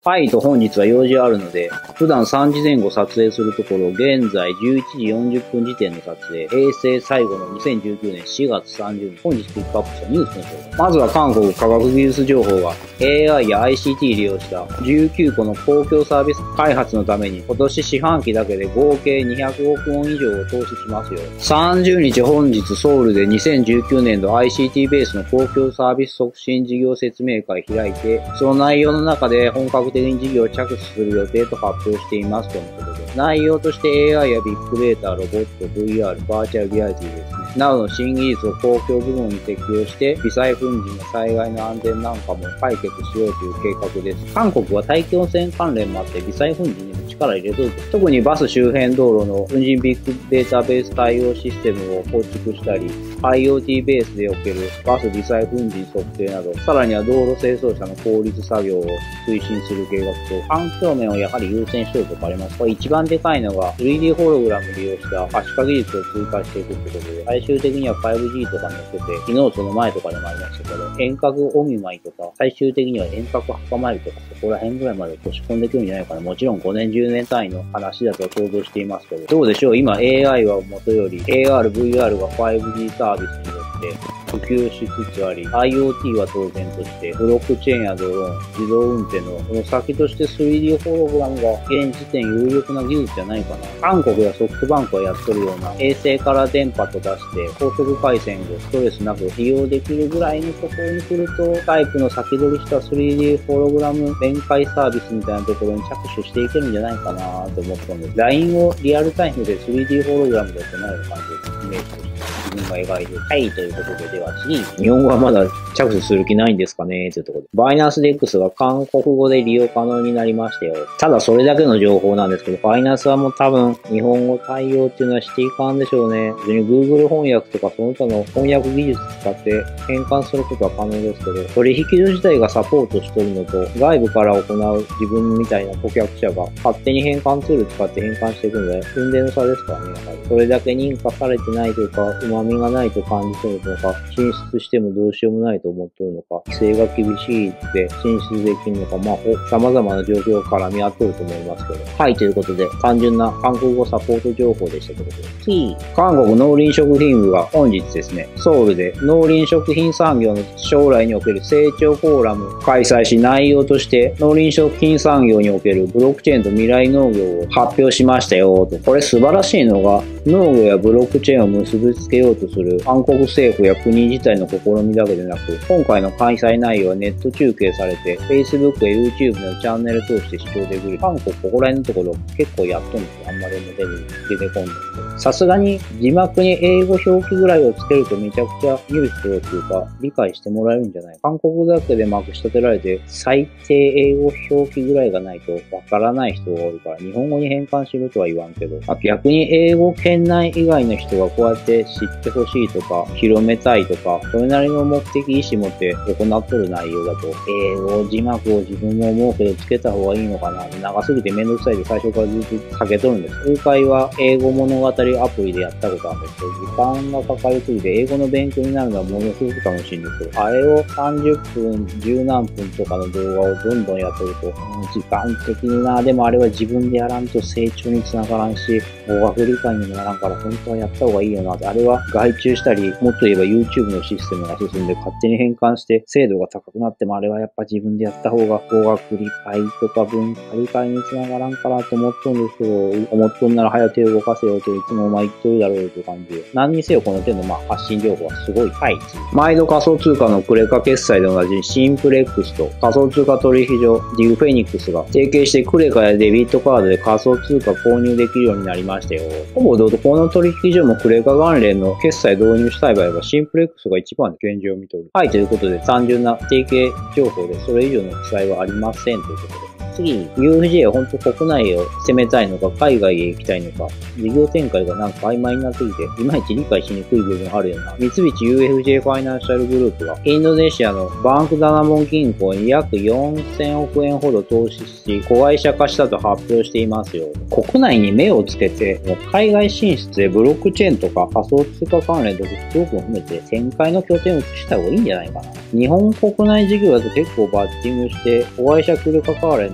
はい、本日は用事あるので、普段3時前後撮影するところ、現在11時40分時点の撮影、平成最後の2019年4月30日、本日ピックアップしたニュースの情報。まずは韓国科学技術情報が AI や ICT 利用した19個の公共サービス開発のために今年四半期だけで合計200億ウォン以上を投資しますよ。30日本日ソウルで2019年度 ICT ベースの公共サービス促進事業説明会開いて、その内容の中で本格的に事業を着手する予定と発表していますとのことで、内容として AI やビッグデータ、ロボット、VR、バーチャルリアリティですね。などの新技術を公共部門に適用して、微細粉塵の災害の安全なんかも解決しようという計画です。韓国は大気汚染関連もあって微細粉塵にも力入れとると。特にバス周辺道路の粉塵ビッグデータベース対応システムを構築したり、IoT ベースでおけるバス微細粉塵測定など、さらには道路清掃車の効率作業を推進する計画と、環境面をやはり優先しているとかあります。これ一番でかいのが 3D ホログラムを利用した可視化技術を追加していくってことで、最終的には 5G とかに乗ってて、昨日その前とかでもありましたけど、遠隔お見舞いとか、最終的には遠隔墓参りとか、そこら辺ぐらいまで年込んでくるんじゃないかな。もちろん5年10年単位の話だと想像していますけど、どうでしょう。今 AI はもとより AR、VR が 5G サービスによって普及しつつあり、IoT は当然として、ブロックチェーンやドローン、自動運転のその先として 3D ホログラムが現時点有力な技術じゃないかな。韓国やソフトバンクはやっとるような衛星から電波と出して高速回線をストレスなく利用できるぐらいのところに来ると、タイプの先取りした 3D ホログラム面会サービスみたいなところに着手していけるんじゃないかなと思ったんです。LINE をリアルタイムで 3D ホログラムで行える感じでイメージとして。自分が描いてる。はい、ということで、では次。日本語はまだ着手する気ないんですかねというところで。バイナンス DEX が韓国語で利用可能になりましたよ。ただそれだけの情報なんですけど、バイナンスはもう多分日本語対応っていうのはしていかんでしょうね。別に Google 翻訳とかその他の翻訳技術使って変換することは可能ですけど、取引所自体がサポートしてるのと、外部から行う自分みたいな顧客者が勝手に変換ツール使って変換していくので、運転の差ですからね、やはり。それだけ認可されてないというか、旨味がないと感じてるのか、進出してもどうしようもないと思ってるのか、規制が厳しいって進出できるのか、様々な状況が絡み合ってると思いますけど。はい、ということで、単純な韓国語サポート情報でしたということで。次、韓国農林食品部が本日ですね、ソウルで農林食品産業の将来における成長フォーラムを開催し、内容として農林食品産業におけるブロックチェーンと未来農業を発表しましたよと。これ素晴らしいのが、農業やブロックチェーンを結びつけようとする韓国政府や国自体の試みだけでなく、今回の開催内容はネット中継されて、Facebook や YouTube のチャンネル通して視聴できる。韓国ここら辺のところ結構やっとんですよ。あんまり表に出てこんですけど。さすがに字幕に英語表記ぐらいをつけるとめちゃくちゃ見る人というか理解してもらえるんじゃない。韓国だけでまくし立てられて、最低英語表記ぐらいがないとわからない人が多いから、日本語に変換しろとは言わんけど、逆に英語圏内以外の人がこうやって知ってほしいとか、広めたいとか、それなりの目的意思持って行っとる内容だと、英語字幕を自分も思うけどつけた方がいいのかな。長すぎてめんどくさいで最初からずっとかけとるんです。数回は英語物語アプリでやったことあるんですけど、時間がかかりすぎて英語の勉強になるのはものすごく楽しいんですけど、あれを30分、10何分とかの動画をどんどんやってると、時間的にな、でもあれは自分でやらんと成長につながらんし、語学理解にもならんから本当はやった方がいいよなって。あれは外注したり、もっと言えば YouTube のシステムが進んで勝手に変換して精度が高くなっても、あれはやっぱ自分でやった方が語学理解とか文化理解につながらんからと思っとんですけど、思っとんなら早手を動かせよといつも言っとるだろうという感じで。何にせよこの点の発信情報はすごい。はい。毎度仮想通貨のクレカ決済でおなじみシンプレックスと仮想通貨取引所ディグフェニックスが提携してクレカやデビットカードで仮想通貨購入できるようになりましたよ。ほぼどうとこの取引所もクレカ関連の決済導入したい場合はシンプレックスが一番で現状を見とる。はい、ということで単純な提携情報でそれ以上の記載はありませんということで。次、UFJ は本当国内を攻めたいのか、海外へ行きたいのか、事業展開がなんか曖昧になってきて、いまいち理解しにくい部分あるよな。三菱 UFJ ファイナンシャルグループが、インドネシアのバンクダナモン銀行に約4000億円ほど投資し、子会社化したと発表していますよ。国内に目をつけて、海外進出でブロックチェーンとか仮想通貨関連とか多く含めて、展開の拠点を移した方がいいんじゃないかな。日本国内事業だと結構バッティングして、子会社クルカ関連の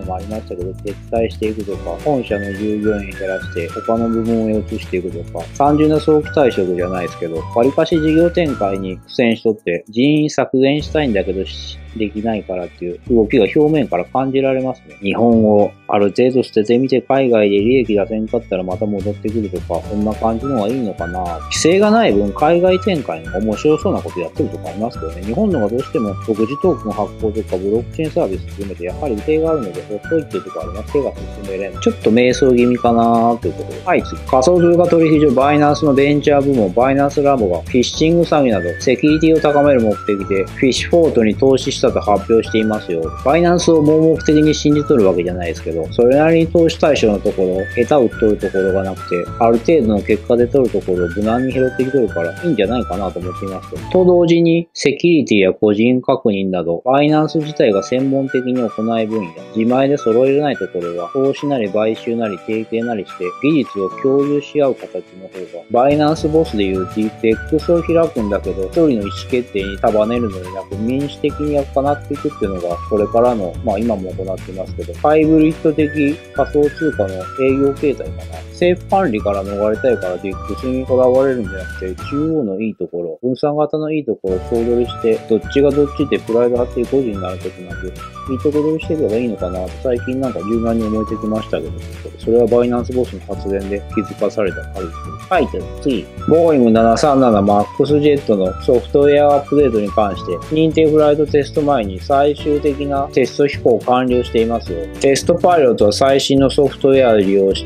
もありましたけど、撤退していくとか、本社の従業員減らして他の部門へ移していくとか、単純な早期退職じゃないですけど、わりかし事業展開に苦戦しとって人員削減したいんだけどできないからっていう動きが表面から感じられますね。日本をある程度捨ててみて海外で利益出せんかったらまた戻ってくるとか、そんな感じのがいいのかな。規制がない分海外展開の面白そうなことやってるとかありますけどね。日本のがどうしても独自トークン発行とかブロックチェーンサービス含めてやはり予定があるので遅いっていうところあります。手が進めれない。ちょっと迷走気味かなーということで。はい、次。仮想通貨取引所バイナンスのベンチャー部門バイナンスラボがフィッシング詐欺などセキュリティを高める目的でフィッシュフォートに投資したと発表していますよ。バイナンスを盲目的に信じ取るわけじゃないですけど、それなりに投資対象のところ、下手打っとるところがなくて、ある程度の結果で取るところを無難に拾ってきとるからいいんじゃないかなと思っていますけど。と同時に、セキュリティや個人確認など、バイナンス自体が専門的に行い分野、自前で揃えれないところは、投資なり買収なり提携なりして、技術を共有し合う形の方が、バイナンスボスでいう DPEX を開くんだけど、一人の意思決定に束ねるのでなく、民主的に行っていくっていうのが、これからの、今も行っていますけど、ハイブリッド的仮想通貨の営業形態かな。政府管理から逃れたいから DX にとらわれるんじゃなくて、中央のいいところ、分散型のいいところを総取りして、どっちがどっちってプライド張って個人になることなく、いいとこ取りしていけばいいのかなと最近なんか柔軟に思えてきましたけど、それはバイナンスボスの発言で気づかされた限りです。はい、次。ボーイング737 MAX ジェットのソフトウェアアップデートに関して、認定フライトテスト前に最終的なテスト飛行を完了していますよ。テストパイロットは最新のソフトウェアを利用して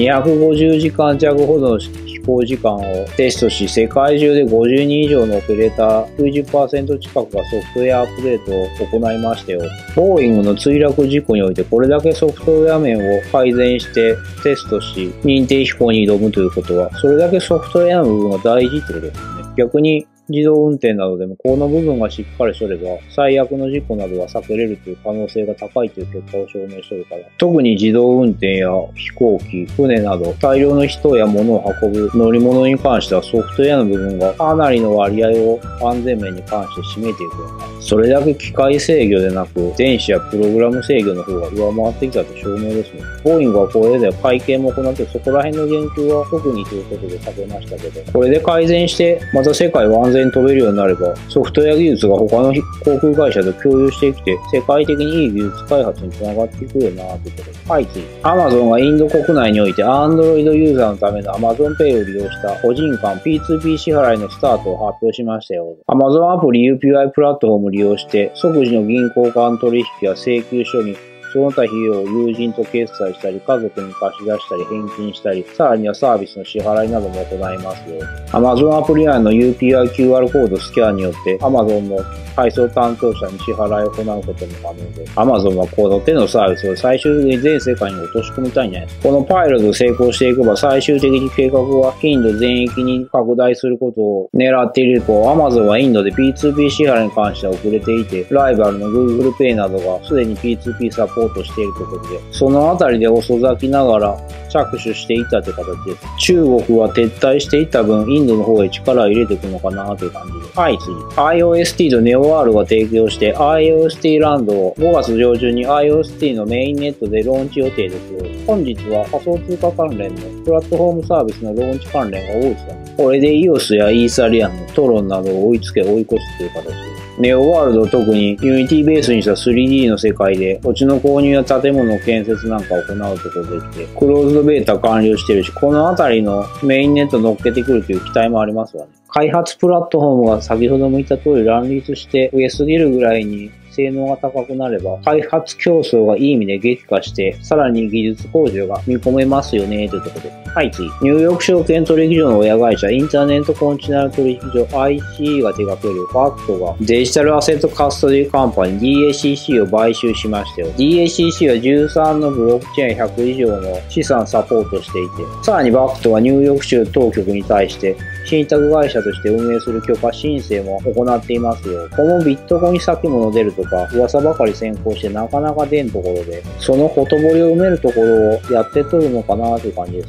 、250時間弱ほどの飛行時間をテストし、世界中で50人以上のオペレーター 90% 近くがソフトウェアアップデートを行いましたよ。ボーイングの墜落事故においてこれだけソフトウェア面を改善してテストし、認定飛行に挑むということは、それだけソフトウェアの部分が大事ってことですね。逆に自動運転などでもこの部分がしっかりしとれば最悪の事故などは避けれるという可能性が高いという結果を証明しとるから、特に自動運転や飛行機、船など大量の人や物を運ぶ乗り物に関してはソフトウェアの部分がかなりの割合を安全面に関して占めていくような、それだけ機械制御でなく電子やプログラム制御の方が上回ってきたと証明ですね。ボーイングはこれで会見も行ってそこら辺の言及は特にということで避けましたけど、これで改善してまた世界を安全に飛べるようになればソフトウェア技術が他の航空会社と共有してきて世界的にいい技術開発につながっていくよなということで。はい、次。Amazon がインド国内において Android ユーザーのための Amazon Pay を利用した個人間 P2P 支払いのスタートを発表しましたよ。Amazon アプリ UPI プラットフォームを利用して即時の銀行間取引や請求書にその他費用を友人と決済したり、家族に貸し出したり、返金したり、さらにはサービスの支払いなども行いますよ。Amazon アプリ内の UPI QR コードスキャンによって Amazon の配送担当者に支払いを行うことも可能で、Amazon はこの手のサービスを最終的に全世界に落とし込みたいんじゃないですか。このパイロットを成功していけば最終的に計画はインド全域に拡大することを狙っている一方、Amazon はインドで P2P 支払いに関しては遅れていて、ライバルの Google Pay などがすでに P2P サポートしているということで、そのあたりで遅咲きながら着手していったという形です。中国は撤退していった分、インドの方へ力を入れていくのかなという感じです。はい、次。IOST と NeoWorld が提供して IOST ランドを5月上旬に IOST のメインネットでローンチ予定ですよ。本日は仮想通貨関連のプラットフォームサービスのローンチ関連が多いですよね。これで EOS やイーサリアム、トロンなどを追い越すという形です。ネオワールドを特にユニティベースにした 3D の世界で土地の購入や建物の建設なんかを行うことができて、クローズドベータ完了してるし、このあたりのメインネット乗っけてくるという期待もありますわね。開発プラットフォームが先ほども言った通り乱立して増えすぎるぐらいに性能が高くなれば、開発競争がいい意味で激化して、さらに技術向上が見込めますよね、ということで。はい、次。ニューヨーク証券取引所の親会社、インターネットコンチナル取引所 ICE が手掛けるバクトがデジタルアセットカストディカンパニー DACC を買収しましたよ。DACC は13のブロックチェーン100以上の資産サポートしていて、さらにバクトはニューヨーク州当局に対して信託会社として運営する許可申請も行っていますよ。このビットコイン先物出るとか噂ばかり先行してなかなか出んところで、そのほとぼりを埋めるところをやってとるのかなという感じですけど、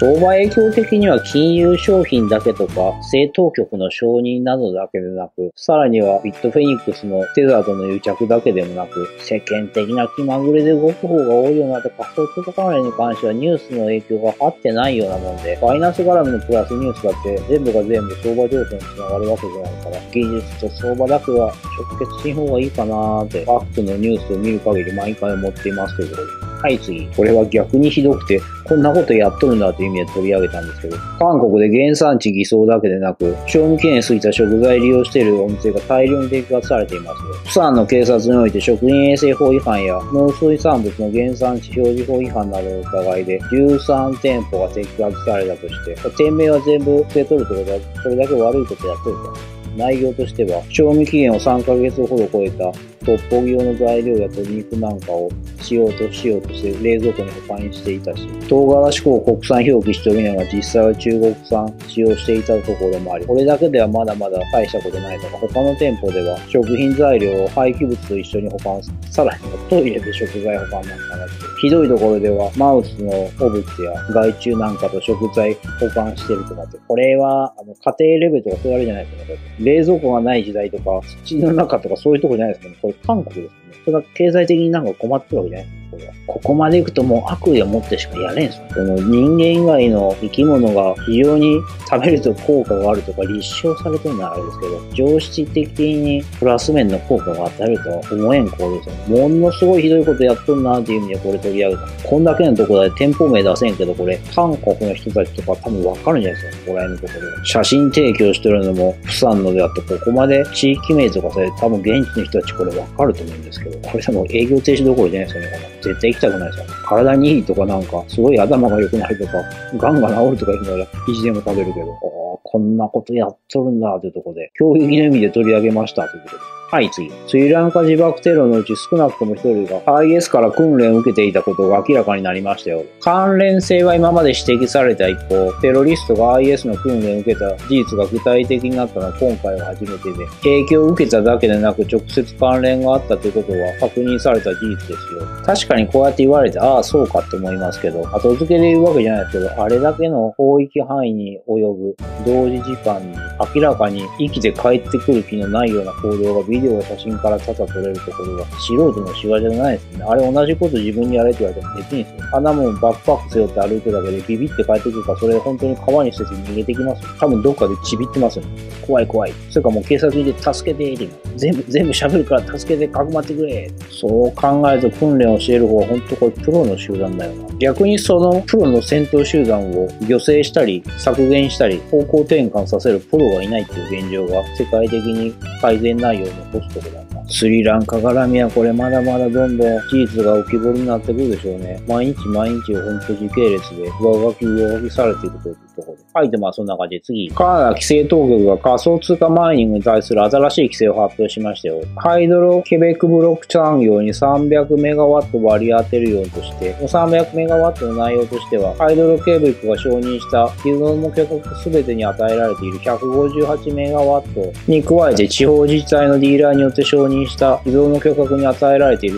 相場影響的には金融商品だけとか、政当局の承認などだけでなく、さらにはビットフェニックスのテザーとの癒着だけでもなく、世間的な気まぐれで動く方が多いようになって仮想通貨関連に関してはニュースの影響があってないようなもんで、ファイナンス絡みのプラスニュースだって全部が全部相場上昇につながるわけじゃないから、技術と相場だけは直結しん方がいいかなーって、ファクトのニュースを見る限り毎回思っていますということで。はい、次。これは逆にひどくて、こんなことやっとるんだという意味で取り上げたんですけど、韓国で原産地偽装だけでなく、賞味期限過ぎた食材利用しているお店が大量に摘発されています。釜山の警察において食品衛生法違反や農水産物の原産地表示法違反などの疑いで13店舗が摘発されたとして、店名は全部受け取るってことは、それだけ悪いことやっとると。内容としては、賞味期限を3ヶ月ほど超えたトッポギ用の材料や鶏肉なんかをしようとして冷蔵庫に保管していたし、唐辛子粉を国産表記しておりながら実際は中国産使用していたところもあり、これだけではまだまだ大したことないとか、他の店舗では食品材料を廃棄物と一緒に保管、さらにトイレで食材保管なんかなって、ひどいところではマウスの汚物や害虫なんかと食材保管してるとかって、これは家庭レベルとかそういうあれじゃないですかね。冷蔵庫がない時代とか、土の中とかそういうところじゃないですかね。これ韓国ですよね。それが経済的になんか困ってるわけじゃないですか、これは。ここまで行くともう悪意を持ってしかやれんすよ。この人間以外の生き物が非常に食べると効果があるとか立証されてるのはあれですけど、常識的にプラス面の効果が与えるとは思えん行動ですよね。ものすごいひどいことやっとるなっていう意味でこれ取り上げた。こんだけのところで店舗名出せんけど、これ韓国の人たちとか多分わかるんじゃないですか、ここら辺のところで。写真提供してるのも釜山のであって、ここまで地域名とかされ多分現地の人たちこれわかると思うんですけど、これ多分営業停止どころじゃないですよね、絶対行きたくないですよ。体にいいとかなんか、すごい頭が良くなるとか、癌が治るとか言いながら、意地でも食べるけど、こんなことやっとるんだというところで、教育の意味で取り上げましたということで。はい、次。スリランカ自爆テロのうち少なくとも一人が IS から訓練を受けていたことが明らかになりましたよ。関連性は今まで指摘された一方、テロリストが IS の訓練を受けた事実が具体的になったのは今回が初めてで、影響を受けただけでなく直接関連があったということは確認された事実ですよ。確かにこうやって言われて、ああそうかと思いますけど、後付けで言うわけじゃないですけど、あれだけの広域範囲に及ぶ同時時間に明らかに生きて帰ってくる気のないような行動がビデオや写真から多々撮れるところは素人の仕業じゃないですね。あれ同じこと自分にやれって言われてもできんですよ。あんなもんバックパック背負って歩くだけでビビって帰ってくるから、それ本当に川に捨てて逃げてきますよ。多分どっかでちびってますよね。怖い怖い。それかもう警察にで助けてって全部喋るから助けてかくまってくれ。そう考えると訓練を教える方は本当これプロの集団だよな。逆にそのプロの戦闘集団を御制したり削減したり方向転換させるプロがいないっていう現状が世界的に改善内容を残すところだった。スリランカ絡みはこれまだまだどんどん事実が浮き彫りになってくるでしょうね。毎日毎日を本当時系列で上書きされていくというところで。はい、でもそんな感じで次。カナダ規制当局が仮想通貨マイニングに対する新しい規制を発表しましたよ。ハイドロケベックブロック産業に300メガワット割り当てるようとして、300メガワットの内容としては、ハイドロケベックが承認した既存の許可すべてに与えられている158メガワットに加えて地方自治体のディーラーによって承認した既存の許可に与えられている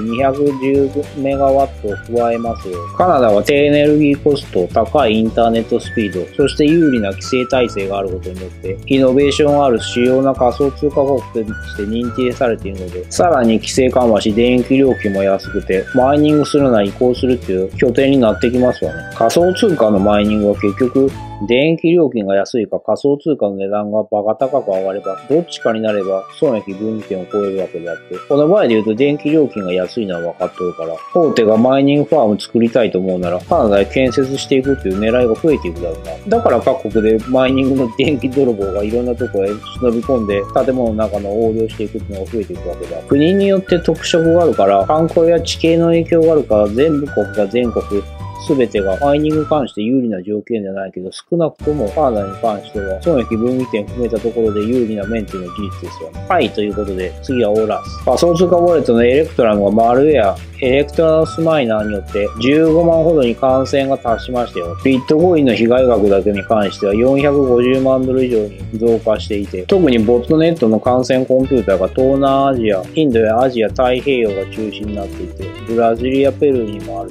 210メガワットを加えますよ。カナダは低エネルギーコスト、高いインターネットスピード、そして有利な規制体制があることによって、イノベーションある主要な仮想通貨国として認定されているので、さらに規制緩和し電気料金も安くて、マイニングするなら移行するっていう拠点になってきますわね。仮想通貨のマイニングは結局、電気料金が安いか仮想通貨の値段がバカ高く上がれば、どっちかになれば損益分岐点を超えるわけであって、この場合で言うと電気料金が安いのは分かっとるから、大手がマイニングファーム作りたいと思うなら、カナダで建設していくっていう狙いが増えていくだろうな。だから各国でマイニングの電気泥棒がいろんなとこへ忍び込んで、建物の中の横領していくっていうのが増えていくわけだ。国によって特色があるから、観光や地形の影響があるから、全部国が全国、すべてがマイニングに関して有利な条件じゃないけど、少なくともカナダに関しては損益分岐点含めたところで有利な面というのは事実ですよね。はい、ということで、次はオーラス。仮想通貨ウォレットのエレクトラムがマルウェア、エレクトラスマイナーによって15万ほどに感染が達しましたよ。ビットコインの被害額だけに関しては450万ドル以上に増加していて、特にボットネットの感染コンピューターが東南アジア、インドやアジア、太平洋が中心になっていて、ブラジルやペルーにもあるということで、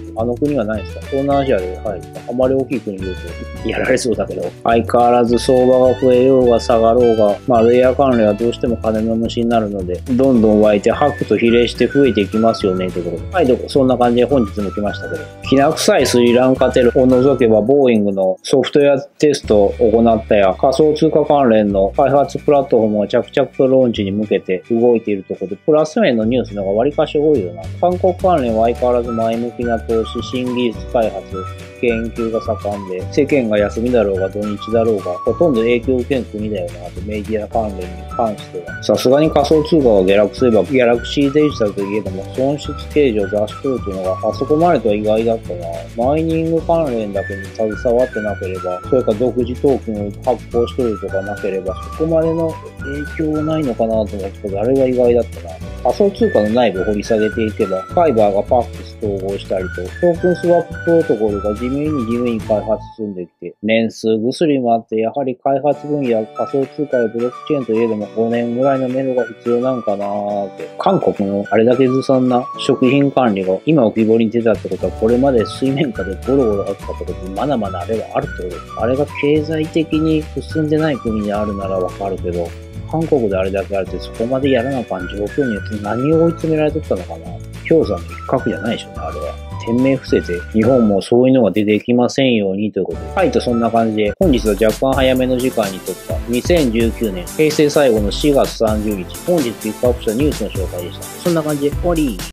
あの国は何ですか？東南アジアで、はい。あまり大きい国言うとやられそうだけど、相変わらず相場が増えようが下がろうが、レイヤー関連はどうしても金の虫になるので、どんどん湧いて吐くと比例して増えていきますよね、ということで。はい、そんな感じで本日も来ましたけど、きな臭いスリランカテロを除けば、ボーイングのソフトウェアテストを行ったや、仮想通貨関連の開発プラットフォームが着々とローンチに向けて動いているところで、プラス面のニュースの方が割かし多いよな。韓国関連は相変わらず前向きな投資、新技術開発、研究が盛んで、世間が休みだろうが土日だろうが、ほとんど影響を受けん国だよなと、メディア関連に関しては。さすがに仮想通貨が下落すれば、ギャラクシーデジタルといえども、損失計上を出し取るというのが、あそこまでとは意外だったな。マイニング関連だけに携わってなければ、それか独自トークンを発行しとるとかなければ、そこまでの影響はないのかなと思ったけど、あれが意外だったな。仮想通貨の内部を掘り下げていけば、ファイバーがパックス統合したりと、トークンスワッププロトコルが地味に開発進んできて、年数薬もあって、やはり開発分野、仮想通貨やブロックチェーンといえども5年ぐらいの目処が必要なんかなーって。韓国のあれだけずさんな食品管理が今浮き彫りに出たってことは、これまで水面下でゴロゴロあったってことで、まだまだあれはあるってことです。あれが経済的に進んでない国にあるならわかるけど、韓国であれだけあるってそこまでやらなあかん状況によって何を追い詰められとったのかな。氷山の一角じゃないでしょうね、あれは。天命伏せて、日本もそういうのが出てきませんようにということで。はい、とそんな感じで、本日は若干早めの時間に撮った2019年平成最後の4月30日、本日ピックアップしたニュースの紹介でした。そんな感じで終わり。